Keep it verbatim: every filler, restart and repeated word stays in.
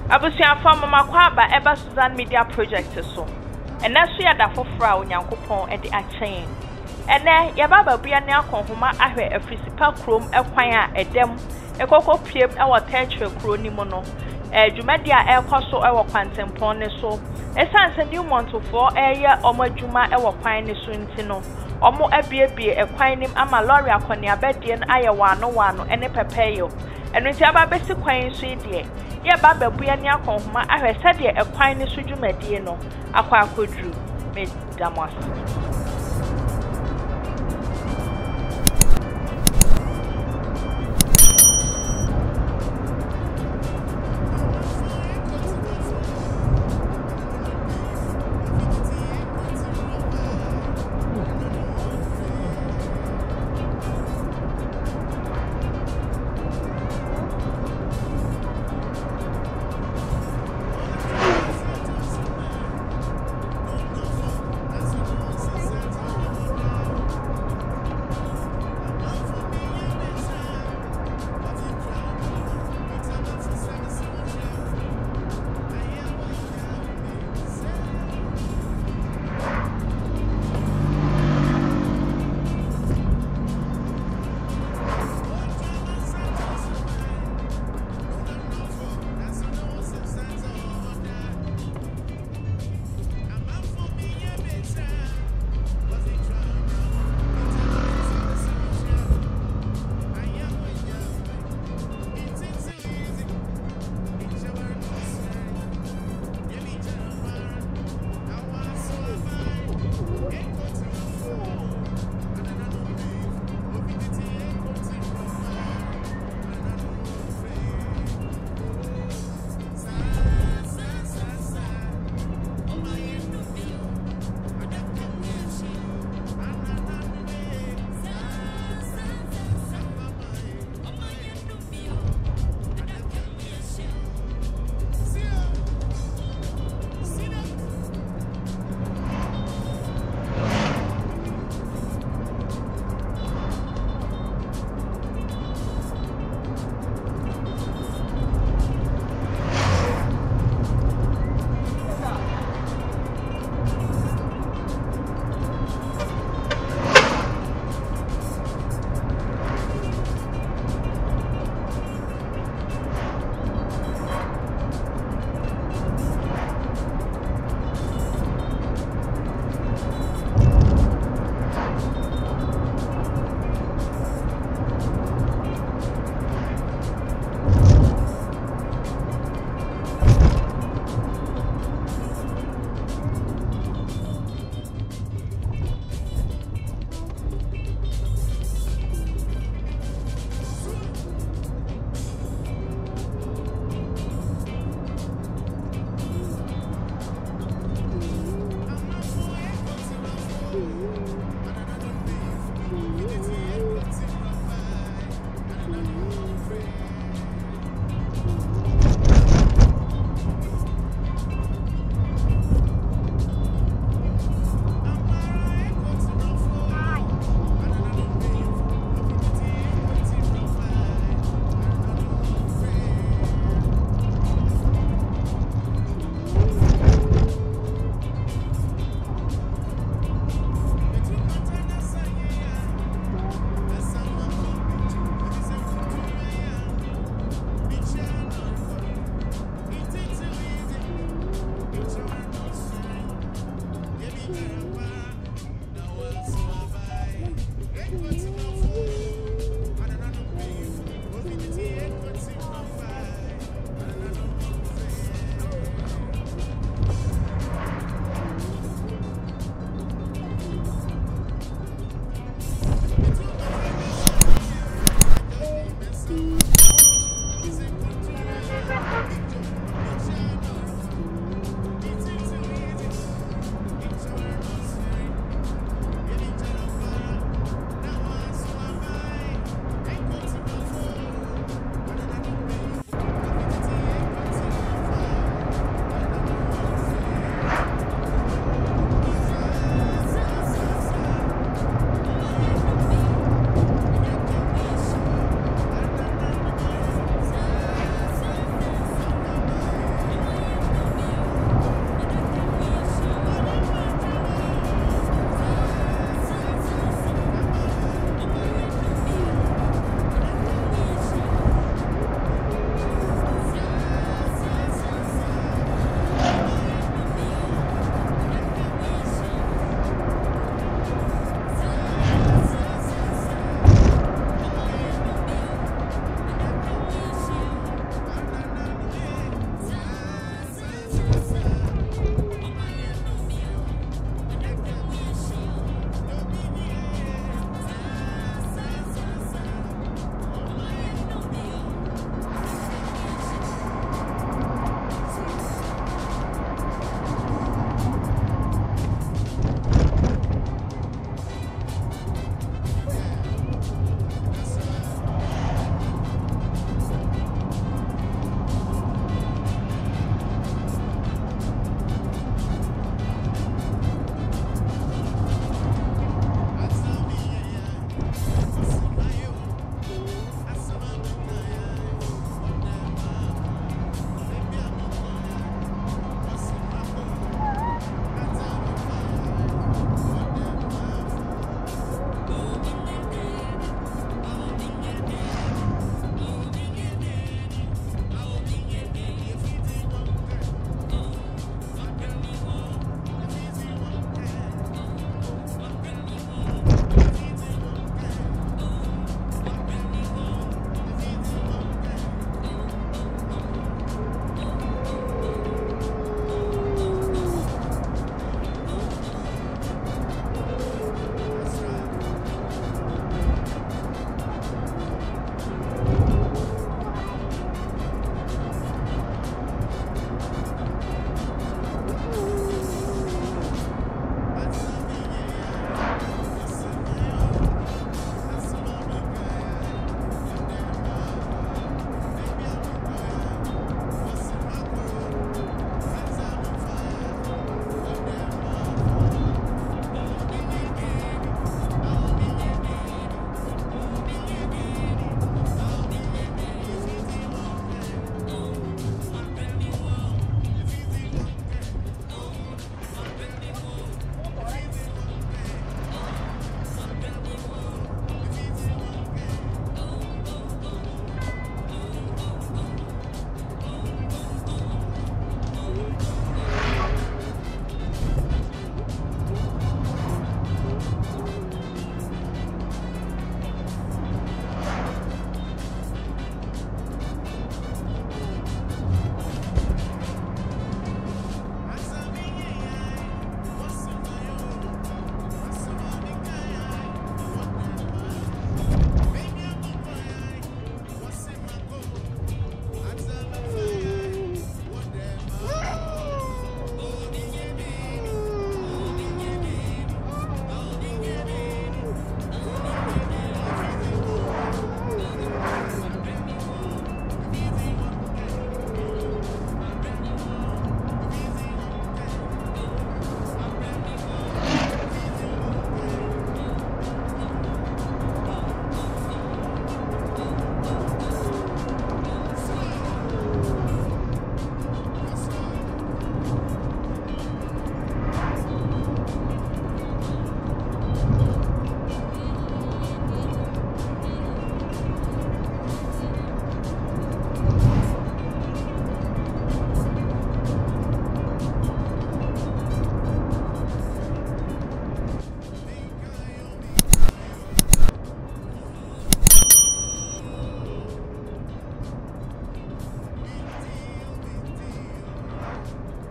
Abusia from mama kwaba eba Susan Media Project so. And that's where the fofra onyankopon e de achen. Ene ya baba bia ne akonhoma ahwe Afrisipakrom ekwan a edem ekoko piem e wo Terchire kro ni mo no. Eh dwumadi a ekoso e wo kwantempon ne so. Esanse Newmont for eye omadwuma e wo kwan ne so ntino. Omo abiebie ekwan nim ama lorry akoni abedie na aye wano wano ene pepeyo. Enu nti aba besi kwan so ide. Ye baba bua ni akonhoma ahwe sade ekwan ne so dwumadie no akwa akodru me damos.